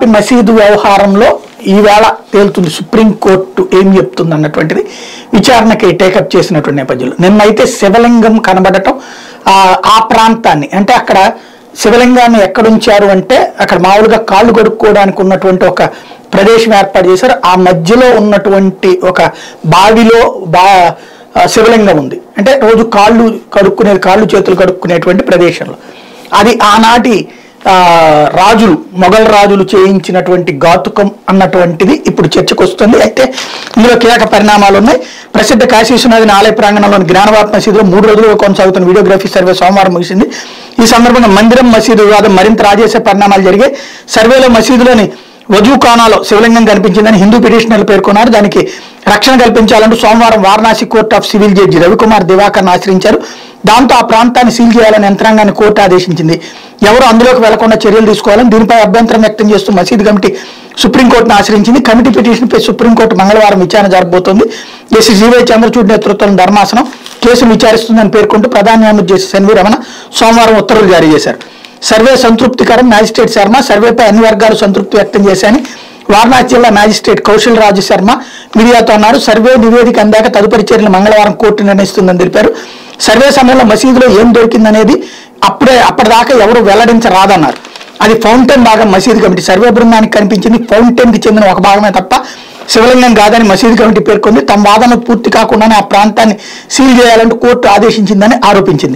బాపి మసీదు వ్యవహారంలో ఈవేళ తేలుతుంది సుప్రీంకోర్టు ఏం చెప్తుంది అన్నటువంటిది విచారణకి టేకప్ చేసినటువంటి నేపథ్యంలో నిన్నైతే శివలింగం కనబడటం ఆ ప్రాంతాన్ని అంటే అక్కడ శివలింగాన్ని ఎక్కడుంచారు అంటే అక్కడ మామూలుగా కాళ్ళు కడుక్కోవడానికి ఉన్నటువంటి ఒక ప్రదేశం ఏర్పాటు చేశారు. ఆ మధ్యలో ఉన్నటువంటి ఒక బావిలో శివలింగం ఉంది. అంటే రోజు కాళ్ళు చేతులు కడుక్కునేటువంటి ప్రదేశంలో అది ఆనాటి రాజులు మొఘల్ రాజులు చేయించినటువంటి ఘాతుకం అన్నటువంటిది ఇప్పుడు చర్చకు వస్తుంది. అయితే ఇందులో కీలక పరిణామాలు ఉన్నాయి. ప్రసిద్ధ కాశీ విశ్వనాథుని ఆలయ ప్రాంగణంలోని జ్ఞానవాప్ మసీదులో 3 రోజులుగా కొనసాగుతున్న వీడియోగ్రఫీ సర్వే సోమవారం ముగిసింది. ఈ సందర్భంగా మందిరం మసీదు వివాదం మరింత రాజేసే పరిణామాలు జరిగాయి. సర్వేలో మసీదులోని వజూఖానాలో శివలింగం కనిపించిందని హిందూ పిటిషనర్లు పేర్కొన్నారు. దానికి రక్షణ కల్పించాలంటూ సోమవారం Varanasi court of civil judge Ravikumar దివాకర్ను ఆశ్రయించారు. దాంతో ఆ ప్రాంతాన్ని సీల్ చేయాలని యంత్రాంగాన్ని కోర్టు ఆదేశించింది. ఎవరు అందులోకి వెళ్లకుండా చర్యలు తీసుకోవాలని దీనిపై అభ్యంతరం వ్యక్తం చేస్తూ మసీదు కమిటీ సుప్రీంకోర్టును ఆశ్రయించింది. కమిటీ పిటిషన్పై సుప్రీంకోర్టు మంగళవారం విచారణ జరగబోతోంది. జస్టిస్ జీవై చంద్రచూడ్ నేతృత్వంలోని ధర్మాసనం కేసును విచారిస్తుందని పేర్కొంటూ ప్రధాన న్యాయమూర్తి జస్టిస్ ఎన్వి రమణ సోమవారం ఉత్తర్వులు జారీ చేశారు. సర్వే సంతృప్తికరం మ్యాజిస్ట్రేట్ శర్మ సర్వేపై అన్ని వర్గాలు సంతృప్తి వ్యక్తం చేశాయని వారణాసి జిల్లా మ్యాజిస్ట్రేట్ కౌశల్ రాజు శర్మ మీడియాతో అన్నారు. సర్వే నివేదిక అందాక తదుపరి చర్యలు మంగళవారం కోర్టు నిర్ణయిస్తుందని తెలిపారు. సర్వే సమయంలో మసీదులో ఏం దొరికిందనేది అప్పటిదాకా ఎవరు వెల్లడించరాదన్నారు. అది ఫౌంటైన్ భాగం మసీదు కమిటీ సర్వే బృందానికి కనిపించింది ఫౌంటైన్ కి చెందిన ఒక భాగమే తప్ప శివలింగం కాదని మసీదు కమిటీ పేర్కొంది. తమ వాదనలు పూర్తి కాకుండానే ఆ ప్రాంతాన్ని సీల్ చేయాలంటూ కోర్టు ఆదేశించిందని ఆరోపించింది.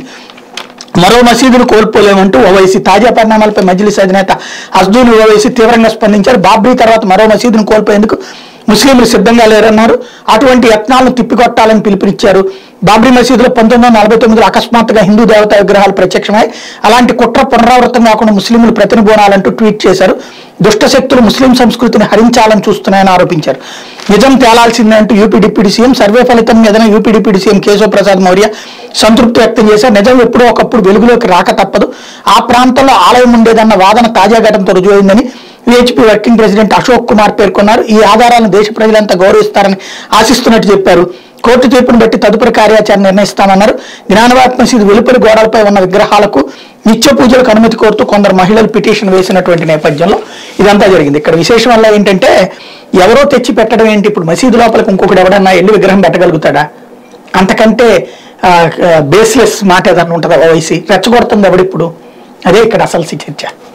మరో మసీదును కోల్పోలేమంటూ ఓవైసీ తాజా పరిణామాలపై మజ్లిస్ అధినేత అస్దూన్ ఓవైసీ తీవ్రంగా స్పందించారు. బాబ్రీ తర్వాత మరో మసీదును కోల్పోయేందుకు ముస్లింలు సిద్ధంగా లేరన్నారు. అటువంటి యత్నాలను తిప్పికొట్టాలని పిలుపునిచ్చారు. బాబ్రీ మసీదులో 1949లో అకస్మాత్తుగా హిందూ దేవతా విగ్రహాలు ప్రత్యక్షమై అలాంటి కుట్ర పునరావృతం కాకుండా ముస్లింలు ప్రతినిబోనాలంటూ ట్వీట్ చేశారు. దుష్టశక్తులు ముస్లిం సంస్కృతిని హరించాలని చూస్తున్నాయని ఆరోపించారు. నిజం తేలాల్సిందే అంటూ యూపీ డిప్యూటీ సీఎం సర్వే ఫలితం మీదనే UP deputy CM Keshav Prasad Maurya సంతృప్తి వ్యక్తం చేశారు. నిజం ఎప్పుడో ఒకప్పుడు వెలుగులోకి రాక తప్పదు. ఆ ప్రాంతంలో ఆలయం ఉండేదన్న వాదన తాజా ఘటనతో రుజువైందని VHP working president Ashok Kumar పేర్కొన్నారు. ఈ ఆధారాలను దేశ ప్రజలంతా గౌరవిస్తారని ఆశిస్తున్నట్టు చెప్పారు. కోర్టు తీర్పును బట్టి తదుపరి కార్యాచరణ నిర్ణయిస్తామన్నారు. జ్ఞానవాప్ మసీదు వెలుపలి గోడలపై ఉన్న విగ్రహాలకు నిత్య పూజలకు అనుమతి కోరుతూ కొందరు మహిళలు పిటిషన్ వేసినటువంటి నేపథ్యంలో ఇదంతా జరిగింది. ఇక్కడ విశేషం వల్ల ఏంటంటే ఎవరో తెచ్చి పెట్టడం ఏంటి, ఇప్పుడు మసీదు లోపలికి ఇంకొకటి ఎవడన్నా ఎల్లి విగ్రహం పెట్టగలుగుతాడా? అంతకంటే బేస్లెస్ మాట ఏదన్నా ఉంటుందా? ఓవైసీ రెచ్చగొడుతుంది ఎవడిప్పుడు? అదే ఇక్కడ అసలు చర్చ.